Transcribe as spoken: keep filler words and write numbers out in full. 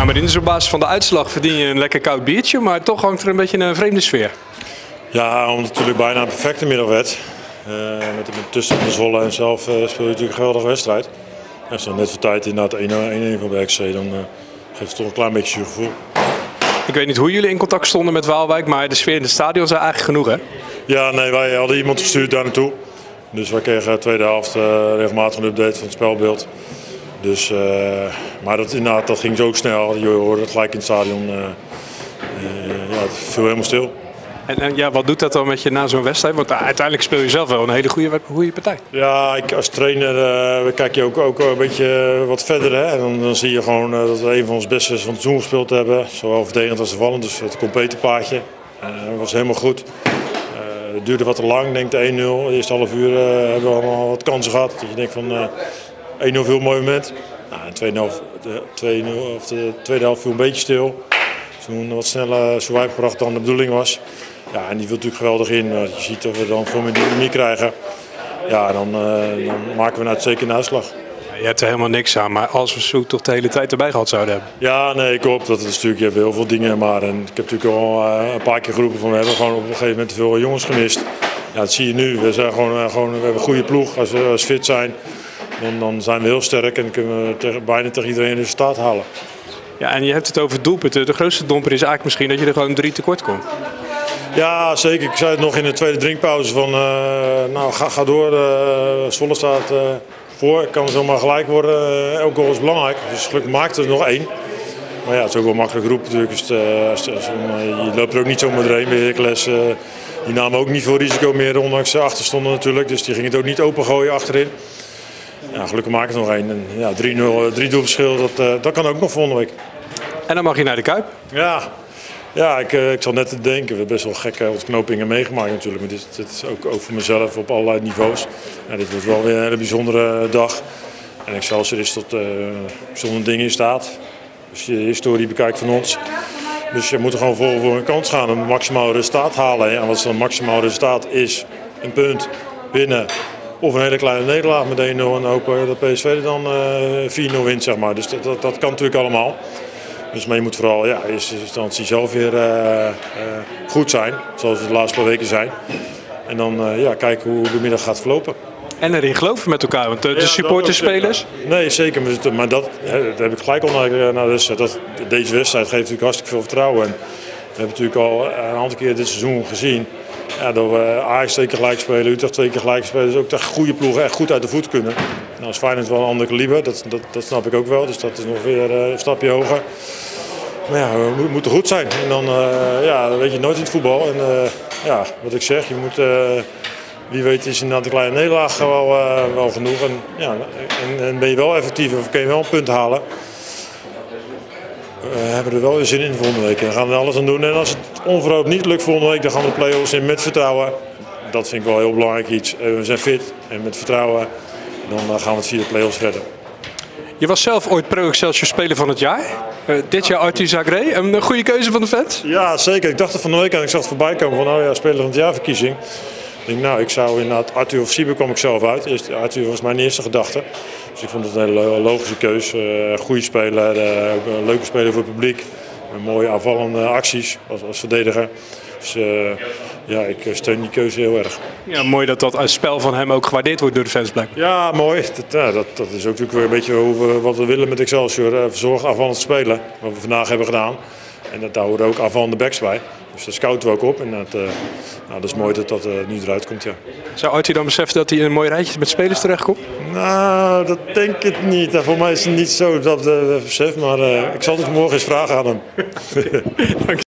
Ja, maar in dus op basis van de uitslag verdien je een lekker koud biertje, maar toch hangt er een beetje een vreemde sfeer. Ja, omdat het natuurlijk bijna een perfecte middag werd. Uh, met, met tussen de Zwolle en zelf uh, speel je natuurlijk een geweldige wedstrijd. Als je dan net voor tijd inderdaad één-één van bij X C, dan uh, geeft het toch een klein beetje zuur gevoel. Ik weet niet hoe jullie in contact stonden met Waalwijk, maar de sfeer in het stadion is eigenlijk genoeg, hè? Ja, nee, wij hadden iemand gestuurd daar naartoe. Dus wij kregen de tweede helft uh, regelmatig een update van het spelbeeld. Dus, uh, maar dat, inderdaad, dat ging zo snel. Je hoorde het gelijk in het stadion. Uh, uh, ja, het viel helemaal stil. En, en ja, wat doet dat dan met je na zo'n wedstrijd? Want uh, uiteindelijk speel je zelf wel een hele goede, goede partij. Ja, ik, als trainer uh, kijk je ook, ook een beetje wat verder. Hè? En dan, dan zie je gewoon uh, dat we een van ons beste van het seizoen gespeeld hebben. Zowel verdedigend als aanvallend. Dus het complete paardje. Uh, dat was helemaal goed. Uh, het duurde wat te lang. Ik denk de één nul. De eerste half uur uh, hebben we allemaal wat kansen gehad. Dat je denkt van uh, één nul veel mooi moment. Nou, de tweede helft, de tweede, of de tweede helft viel een beetje stil. Toen wat sneller swipe gebracht dan de bedoeling was. Ja, en die wil natuurlijk geweldig in. Je ziet dat we dan veel meer dynamiek krijgen. Ja, dan, uh, dan maken we een uitstekende uitslag. Je hebt er helemaal niks aan, maar als we Soet toch de hele tijd erbij gehad zouden hebben. Ja, nee, ik hoop dat het natuurlijk, je hebt heel veel dingen, maar en ik heb natuurlijk al uh, een paar keer geroepen van we hebben gewoon op een gegeven moment te veel jongens gemist. Ja, dat zie je nu. We zijn gewoon, uh, gewoon we hebben een goede ploeg. Als we als fit zijn, dan, dan zijn we heel sterk en kunnen we tegen, bijna tegen iedereen een resultaat halen. Ja, en je hebt het over doelpunten. De grootste domper is eigenlijk misschien dat je er gewoon drie tekort komt. Ja, zeker. Ik zei het nog in de tweede drinkpauze van, uh, nou ga, ga door. Uh, Zwolle staat uh, voor, het kan zomaar gelijk worden. Uh, elke goal is belangrijk, dus gelukkig maakt er nog één. Maar ja, het is ook wel makkelijk roepen natuurlijk. Dus, uh, als, als, uh, je loopt er ook niet zomaar doorheen bij Heracles. Uh, die namen ook niet veel risico meer, ondanks ze achter stonden natuurlijk. Dus die gingen het ook niet opengooien achterin. Ja, gelukkig maakt het nog één. En ja, drie nul, drie doelverschil, dat, uh, dat kan ook nog volgende week. En dan mag je naar de Kuip. Ja. Ja, ik, ik zat net te denken. We hebben best wel gekke ontknopingen meegemaakt natuurlijk. Maar dit, dit is ook, ook voor mezelf op allerlei niveaus. Ja, dit wordt wel weer een hele bijzondere dag. En Excelsior is tot uh, bijzondere dingen in staat. Als je de historie bekijkt van ons. Dus je moet er gewoon vol voor een kans gaan. Een maximaal resultaat halen. En wat dan een maximaal resultaat is, een punt winnen. Of een hele kleine nederlaag met één nul. En hopen dat P S V er dan uh, vier nul wint, zeg maar. Dus dat, dat, dat kan natuurlijk allemaal. Dus, maar je moet vooral ja, in eerste instantie zelf weer uh, uh, goed zijn, zoals we de laatste paar weken zijn. En dan uh, ja, kijken hoe de middag gaat verlopen. En erin geloven met elkaar, want de, de ja, supporterspelers? Nee, zeker. Maar dat, dat heb ik gelijk al naar, naar de wedstrijd. Dat, deze wedstrijd geeft natuurlijk hartstikke veel vertrouwen. En we hebben natuurlijk al een aantal keer dit seizoen gezien. Ja, dat we Ajax twee keer gelijk spelen, Utrecht twee keer gelijk spelen. Dus ook dat goede ploegen echt goed uit de voet kunnen. Nou is Feyenoord wel een ander kaliber, dat, dat, dat snap ik ook wel. Dus dat is nog weer uh, een stapje hoger. Maar ja, we moeten goed zijn. En dan, uh, ja, dat weet je nooit in het voetbal. En uh, ja, wat ik zeg, je moet, uh, wie weet is inderdaad een kleine nederlaag wel, uh, wel genoeg. En, ja, en, en ben je wel effectief of kun je wel een punt halen. We hebben er wel weer zin in volgende week. En dan gaan we er alles aan doen. En als het onverhoopt niet lukt volgende week, dan gaan we de play-offs in met vertrouwen. Dat vind ik wel heel belangrijk iets. We zijn fit en met vertrouwen. Dan gaan we het via de play-offs redden. Je was zelf ooit Pro-Excelsior Speler van het jaar. Uh, dit jaar Arthur Zagré. Een goede keuze van de fans? Ja, zeker. Ik dacht er van de week aan. Ik zag het voorbij komen van, oh ja, Speler van het jaar verkiezing. Ik denk, nou, ik zou inderdaad Arthur of Sieber kwam ik zelf uit. Eerst, Arthur was mijn eerste gedachte. Dus ik vond het een hele logische keus. Uh, goede speler, uh, een leuke speler voor het publiek. Met mooie aanvallende acties als, als verdediger. Dus uh, ja, ik steun die keuze heel erg. Ja, mooi dat dat spel van hem ook gewaardeerd wordt door de fans blijkbaar. Ja, mooi. Dat, ja, dat, dat is ook natuurlijk weer een beetje hoe we, wat we willen met Excelsior. Uh, verzorgd aanvallend spelen, wat we vandaag hebben gedaan. En dat, daar horen ook aanvallende backs bij. Dus daar scouten we ook op. En dat, uh, nou, dat is mooi dat dat uh, nu eruit komt, ja. Zou Arthur dan beseffen dat hij in een mooi rijtje met spelers terechtkomt? Nou, dat denk ik niet. Ja, voor mij is het niet zo dat uh, besef. Maar uh, ik zal het morgen eens vragen aan hem. Dank je.